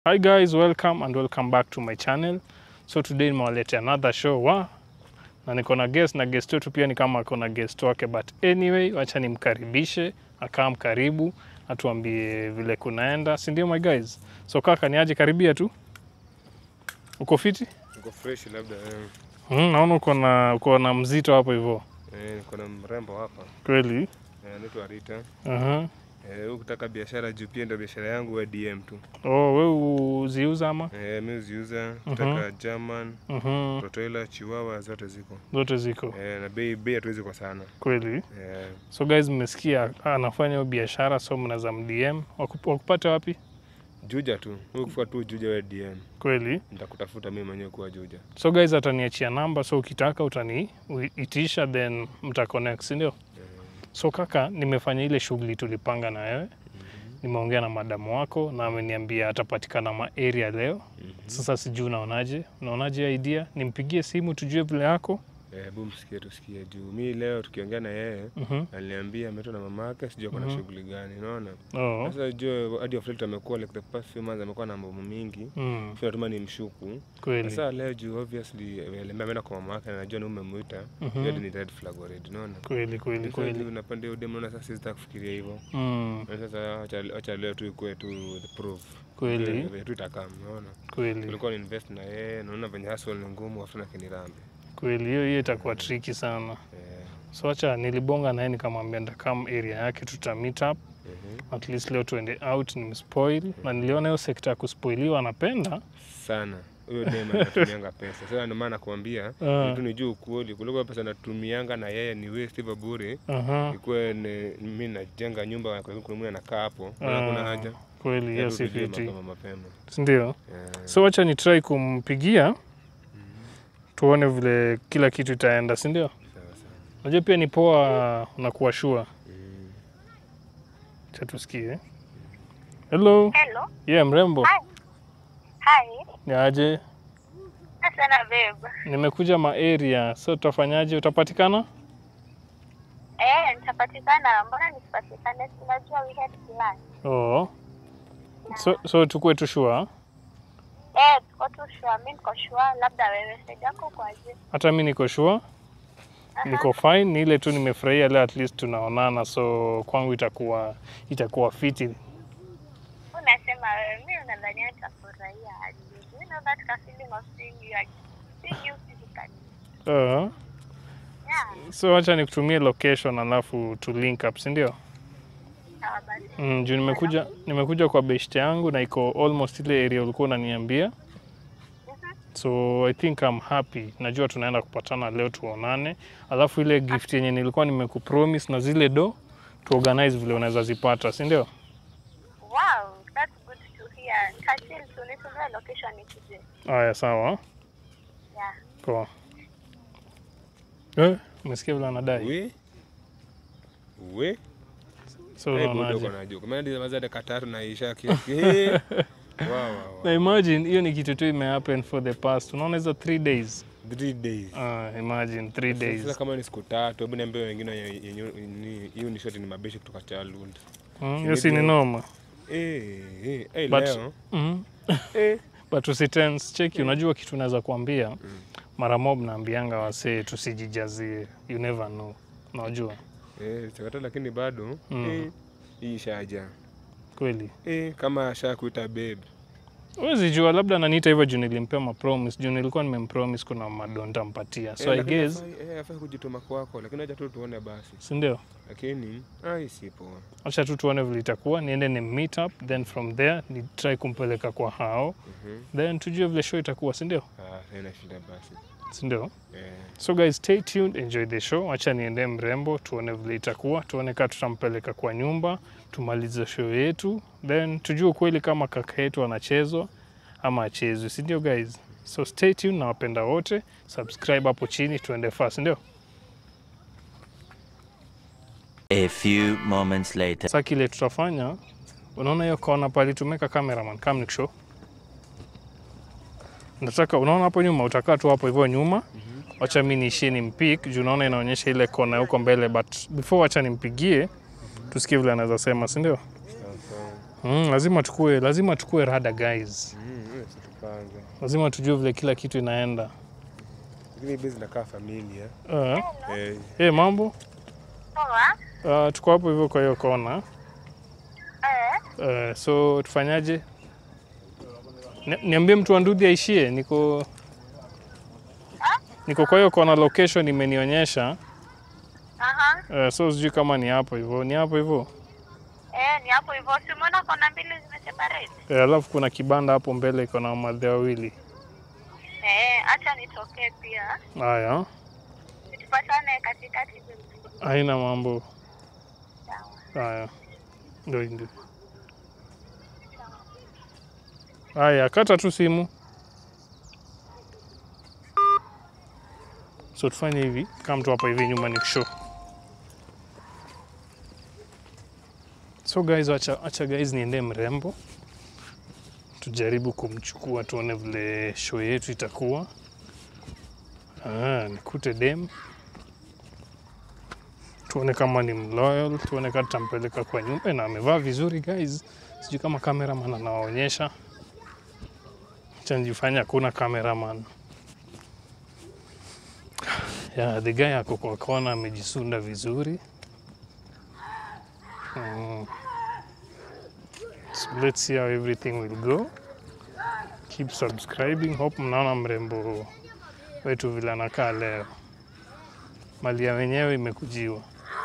Hi guys, welcome back to my channel. So today nimewaletea another show na niko na guest wetu pia ni kama ako na guest wake, but anyway wacha nimkaribishe akaam karibu atuambie vile kunaenda, si ndio my guys? So kaka niaje, karibia tu. Uko fiti? Uko fresh labda. Naona uko na mzito hapo hivyo. Niko na mrembo hapa. Kweli? Anaitwa Rita. Ukitaka biashara juu pia ndio biashara yangu wa DM tu. Wewe uziuza ama? Mimi uziuza, nataka German, Rottweiler, Chihuahua zote ziko. Zote ziko. Na bei hatuwezi kwa sana. Kweli? So guys, mmesikia anafanya biashara, so mnaweza mdm. Wakupata wapi? Juja tu. Ukifika tu Juja wa DM. Kweli? Nitakutafuta mimi mwenyewe kwa Juja. So guys, ataniachia namba, so ukitaka utaniitisha then mtaconnect, ndio? So kaka, nimefanya ile shughuli tulipanga na wewe. Nimeongea na madamu wako na ameniambia atapatikana ma area leo. Sasa sijui unaonaje idea? Nimpigie simu tujue vile yako. Hebu tusikie juu. Mimi leo tukiongea na yeye, aliniambia ametoka na mama yake, sijui kuna shughuli gani, unaona? Sasa unajua hadi after amekuwa like the past few months amekuwa na mambo mingi. Sio tuma ni mshuku. Sasa leo juu obviously ameenda kwa mama yake na najua umemuita, ndio ni red flag already, unaona? Kweli. Unapanda hiyo demo na sasa sitaki kufikiria hivyo. Sasa acha leo tu ikuwe tu the proof. Kweli. Tu itakaa, unaona? Kweli. Tulikuwa invest na yeye, naona venye hustle ni ngumu afu na kinirambe. Kweli hiyo itakuwa tricky sana. So acha nilibonga naye nikamwambia ndakam area yake tuta meet up. At least leo tuende out nimspoil. Na niliona hiyo sekta ya kuspoiliwa anapenda sana. Huyo dema anatumianga pesa. Sasa ndio maana nakwambia mtu ni juu kweli kuliko pesa natumianga na yeye ni waste bure. Ikuwe mimi najenga nyumba kwa kuna mtu anakaa hapo. Kuna haja. Kweli hiyo si fiti. Ndio. So acha ni try kumpigia. Tuone vile kila kitu itaenda, si ndio? Unajua pia ni poa unakuwa sure. Cha tusikie. Hello. Yeah, mrembo. Hi. Niaje? Sana babe. Nimekuja ma area. So tutafanyaje? Utapatikana? Nitapatikana. Mbona nisipatikane? Tunajua we had plan. So tukue tu sure. Tuko tu sure. Mimi niko sure, labda wewe side yako kwaje? Hata mimi niko sure. Niko fine, ni ile tu nimefurahia leo at least tunaonana, so kwangu itakuwa fiti. Unasema mimi unadhani nitafurahia aje? You know that feeling of seeing you physically. So acha nikutumie location alafu tu link up, si ndio? Juu nimekuja kwa best yangu na iko almost ile area ulikuwa unaniambia. So I think I'm happy. Najua tunaenda kupatana leo tuonane. Alafu ile gift yenye nilikuwa nimekupromise na zile tu organize vile unaweza zipata, si ndio? Wow, that's good to hear. Kachil tunisome location ikuje. Haya sawa. Yeah. Poa. Umesikia vile anadai? We. So unaonaje? Kama ndio mazada katatu na isha Wow. Na imagine hiyo ni kitu tu imehappen for the past. Unaona hizo 3 days. 3 days. Imagine 3 days. Sasa kama ni siku 3, hebu niambie wengine hiyo ni shoti ni mabeshi kutoka childhood. Hiyo si ni noma. Leo. But usitense, check, unajua kitu naweza kuambia. Mara mob naambianga wasee tusijijazie. You never know. Unajua? Chakata lakini bado hii shaja. Kweli. Kama ashakuita babe. Huwezi jua, labda ananiita hivyo juu nilimpea promise. Juu nilikuwa nimempromise kuna madonta mpatia. So I guess afai kujituma kwako, lakini acha tu tuone basi. Si ndio? Lakini sipo. Acha tu tuone vile itakuwa, niende ni meet up, then from there ni try kumpeleka kwa hao. Then tujue vile show itakuwa, si ndio? Haina shida basi. Si ndio? So guys, stay tuned, enjoy the show. Acha niende mrembo, tuone vile itakuwa, tuone kama tutampeleka kwa nyumba, tumalize show yetu, then tujue kweli kama kaka yetu anachezwa ama achezwe, si ndio guys? So stay tuned, na wapenda wote, subscribe hapo chini, tuende fast, ndio? A few moments later. Sasa kile tutafanya, unaona hiyo kona pale tumeka cameraman, come nick show. Nataka unaona hapo nyuma, utakaa tu hapo hivyo nyuma. Acha mimi niishie nimpik, juu unaona inaonyesha ile kona huko mbele, but before acha nimpigie tusikie vile anaweza sema, si ndio? Lazima tukue rada guys. Situpange. Lazima tujue vile kila kitu inaenda. Lakini base inakaa familia. Mambo? Poa. Tuko hapo hivyo kwa hiyo kona. So tufanyaje? Niambie mtu wa Ndudhi aishie, niko kwa hiyo kona location imenionyesha. So sijui kama ni hapo hivyo. Ni hapo hivyo? Ni hapo hivyo. Simuona kona mbili zimeseparate. Alafu kuna kibanda hapo mbele iko na madhe wawili. Acha nitokee pia. Haya. Tupatane katikati. Haina mambo. Haya. Ndio. Haya, kata tu simu. So tufanye hivi, kama mtu hapa hivi nyuma nikushow. So guys, acha guys niende Mrembo. Tujaribu kumchukua tuone vile show yetu itakuwa. Nikute dem. Tuone kama ni mloyal, tuone kama tutampeleka kwa nyumba na amevaa vizuri guys. Sijui kama cameraman anawaonyesha. Acha nijifanye hakuna cameraman. The guy ako kwa kona amejisunda vizuri. So let's see how everything will go. Keep subscribing. Hope mnaona mrembo wetu vile anakaa leo. Malia wenyewe imekujiwa.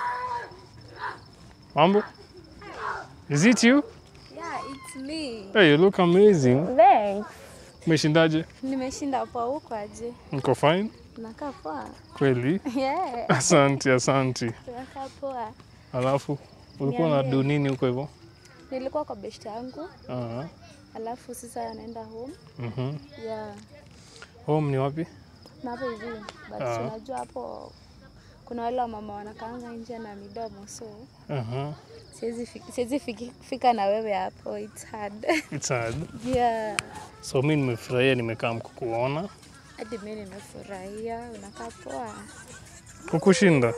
Mambo? Is it you? Yeah, it's me. Hey, you look amazing. Thanks. Umeshindaje? Nimeshinda poa, huko aje? Niko fine? Nakaa poa. Kweli? Yeah. Asante. Nakaa poa. Alafu ulikuwa na do nini huko hivyo? Nilikuwa kwa best yangu. Alafu sasa anaenda home. Yeah. Home ni wapi? Na hapo hivi. But unajua hapo kuna wale mama wanakaanga nje na midomo, so siwezi fika na wewe hapo. It's hard. It's hard. Yeah. So mimi nimefurahia, nimekaa kukuona. Hadi mimi nimefurahia, unakaa poa. Kukushinda?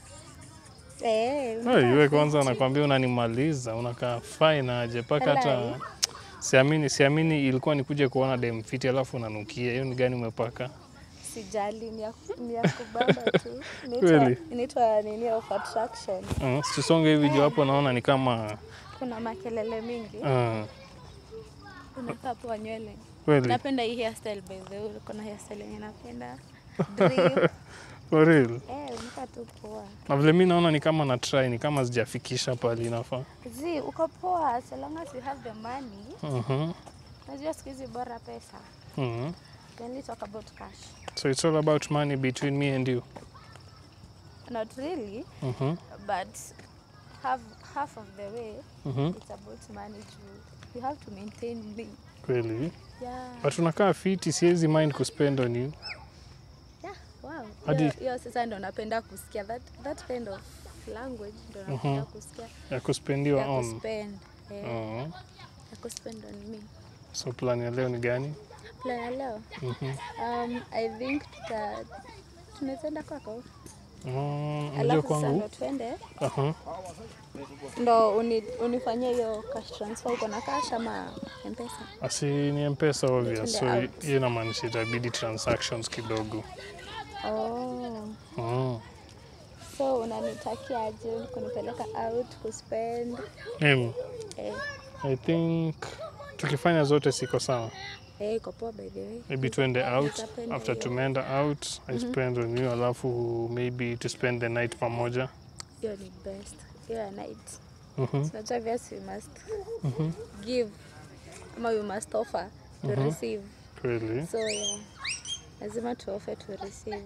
Yule kwanza nakwambia unanimaliza, unakaa fine aje paka hata siamini ilikuwa nikuje kuona dem fiti alafu unanukia. Hiyo ni gani umepaka? Sijali, ni ya kubamba tu. Inaitwa nini, of attraction. Tusonge hivi juu hapo naona ni kama kuna makelele mingi. Unakaa poa nywele. Kweli? Napenda hii hairstyle by the way. Kuna hairstyle yenye napenda. Dream. For real? Unakaa tu poa. Na vile mimi naona ni kama na try, ni kama sijafikisha pale inafaa. Uko poa so long as you have the money. Unajua siku hizi bora pesa. Then let's talk about cash. So it's all about money between me and you? Not really. But half of the way it's about money. You have to maintain me. Kweli? Yeah. But unakaa fiti, siwezi mind kuspend on you. Yeah, wow. Hiyo sasa ndo napenda kusikia that kind of language ndo napenda kusikia. Ya kuspendiwa on. Kuspend. Ya kuspend on me. So plan ya leo ni gani? Plan ya leo? I think that tunaenda kwako. Unajua kwangu? Alafu twende. Ndo unifanyie hiyo cash transfer. Uko na cash ama M-Pesa? Asi ni M-Pesa obvious. So hiyo inamaanisha itabidi transactions kidogo. So unanitakia aje kunipeleka out kuspend? I think tukifanya zote siko sawa. Iko poa by the way. Maybe tuende out. After tumeenda out, I spend on you. Alafu maybe to spend the night pamoja. Hiyo ni best. Hiyo night. So obviously you must give. Ama you must offer to receive. Really? So yeah. Lazima tu offer to receive.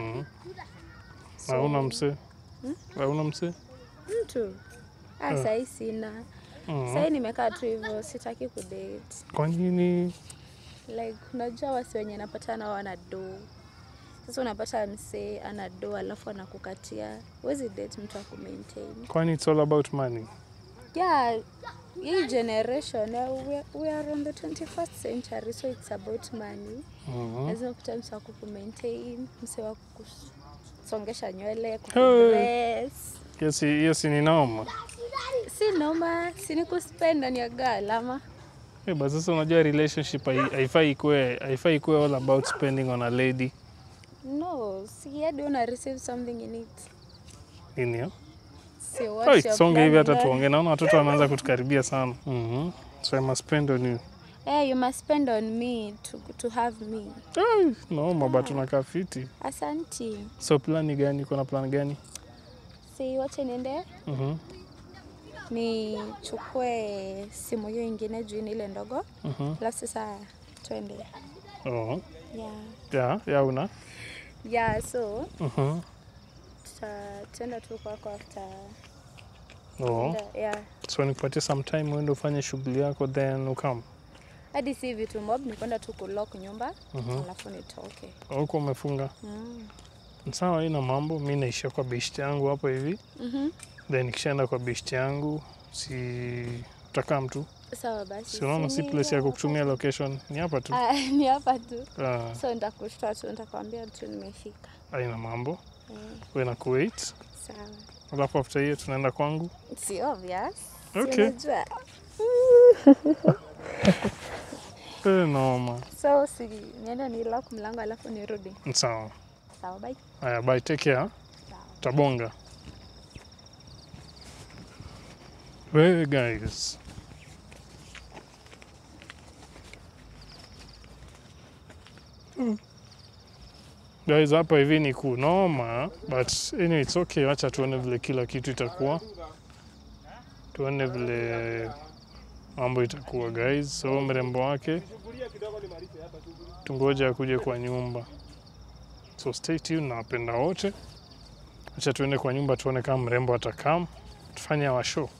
Hauna mse? Hauna mse? Mtu. Sasa sina. Sasa nimekaa tu hivyo, sitaki kudate. Kwa nini? Like unajua wasi wenye napatana wana do. Sasa unapata mse ana do alafu anakukatia. Huwezi date mtu aku maintain. Kwani it's all about money? Yeah, hii generation we are on the 21st century, so it's about money. Lazima kupata mse wa ku maintain, mse wa kusongesha nywele, kudress. Yes ni noma. Si noma, si ni kuspend ndani ya alama. But sasa unajua relationship haifai ikuwe all about spending on a lady. No, si hadi una receive something in it. Nini hiyo? Si what you're Songe hivi hata planning on. tuongee. Naona watoto wameanza kutukaribia sana. So I must spend on you. Yeah, you must spend on me to have me. No, but tunakaa fiti. Asanti. So plan ni gani? Kuna plan gani? Si wache niende nichukue simu hiyo ingine juu ni ile ndogo. Alafu sasa twende. Oh. Yeah. Una? Yeah, so tutaenda tu kwako after. Oh. Yeah. So nikupatie some time uende ufanye shughuli yako then ukam. Hadi si vitu mob, ni kwenda tu kulock nyumba alafu nitoke. Huko umefunga? Sawa, ina mambo. Mimi naishia kwa beshte yangu hapo hivi. Then nikishaenda kwa beshte yangu utakaa mtu. Sawa basi. Si unaona si place ya kukutumia location ni hapa tu. Ni hapa tu. So nitakushtua tu, nitakwambia tu nimefika. Haina mambo. Wewe na kuwait. Sawa. Alafu after hiyo tunaenda kwangu. Si obvious. Okay. Noma. So nienda ni lock mlango alafu nirudi. Sawa. Sawa, bye. Haya, bye, take care. Tabonga. Well, guys. Guys, hapa hivi ni kunoma, but anyway, it's okay. Wacha tuone vile kila kitu itakuwa. Tuone vile mambo itakuwa, guys. So mrembo wake tungoja akuje kwa nyumba. So stay tuned, nawapenda wote. Acha tuende kwa nyumba tuone kama mrembo atakam. Tufanye our show.